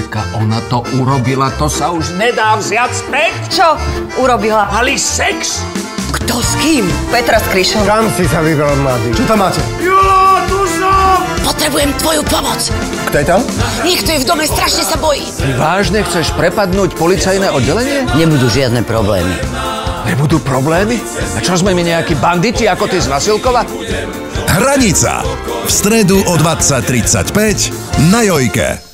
Vasilka, ona to urobila, to sa už nedá vziať späť. Čo urobila? Mali sex. Kto s kým? Petra s Kryšom. Kam si sa vybral, mladý? Čo tam máte? Julo, tu som! Potrebujem tvoju pomoc. Kto je tam? Niekto je v dome, strašne sa bojí. Ty vážne chceš prepadnúť policajné oddelenie? Nebudú žiadne problémy. Nebudú problémy? A čo sme my nejakí banditi ako ty z Vasilkova? Hranica. V stredu o 20:35 na Jojke.